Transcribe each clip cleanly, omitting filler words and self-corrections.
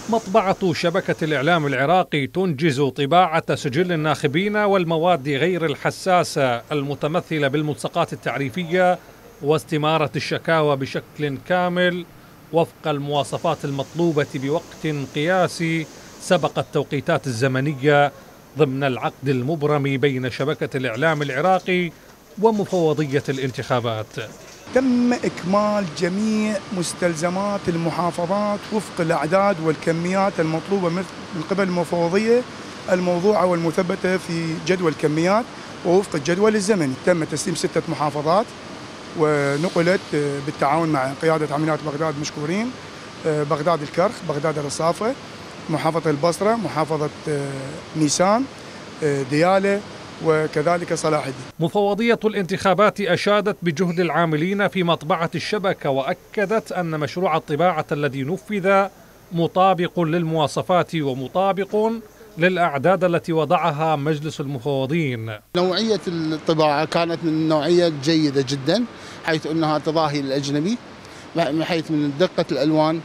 مطبعة شبكة الإعلام العراقي تنجز طباعة سجل الناخبين والمواد غير الحساسة المتمثلة بالملصقات التعريفية واستمارة الشكاوى بشكل كامل وفق المواصفات المطلوبة بوقت قياسي سبق التوقيتات الزمنية ضمن العقد المبرم بين شبكة الإعلام العراقي ومفوضية الانتخابات. تم إكمال جميع مستلزمات المحافظات وفق الأعداد والكميات المطلوبة من قبل المفوضية الموضوعة والمثبتة في جدول الكميات ووفق الجدول الزمني. تم تسليم 6 محافظات ونقلت بالتعاون مع قيادة عمليات بغداد مشكورين، بغداد الكرخ، بغداد الرصافة، محافظة البصرة، محافظة نيسان، ديالى، وكذلك صلاح الدين. مفوضية الانتخابات أشادت بجهد العاملين في مطبعة الشبكة وأكدت أن مشروع الطباعة الذي نفذ مطابق للمواصفات ومطابق للأعداد التي وضعها مجلس المفوضين. نوعية الطباعة كانت من نوعية جيدة جدا، حيث أنها تضاهي الأجنبي من حيث من دقة الألوان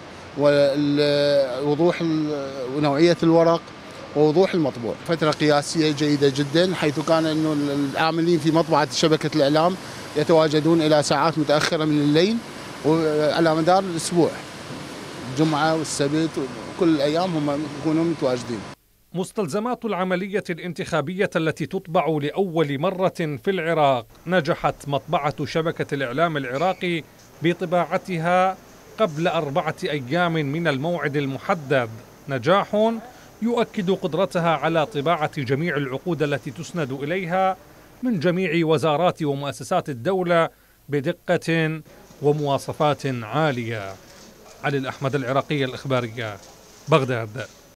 ووضوح ونوعية الورق ووضوح المطبوع. فترة قياسية جيدة جدا، حيث كان انه العاملين في مطبعة شبكة الإعلام يتواجدون إلى ساعات متأخرة من الليل وعلى مدار الأسبوع، الجمعة والسبت وكل الأيام هم يكونون متواجدين. مستلزمات العملية الانتخابية التي تطبع لأول مرة في العراق نجحت مطبعة شبكة الإعلام العراقي بطباعتها قبل 4 أيام من الموعد المحدد، نجاح يؤكد قدرتها على طباعة جميع العقود التي تسند إليها من جميع وزارات ومؤسسات الدولة بدقة ومواصفات عالية. علي الأحمد، العراقية الإخبارية، بغداد.